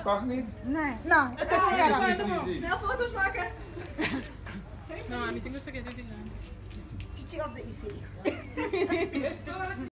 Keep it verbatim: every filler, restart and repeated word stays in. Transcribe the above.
Mag niet? Nee. Nou, het is erg. Snel foto's maken. No, mami, tengo esta que te diga. Chichi op de I C.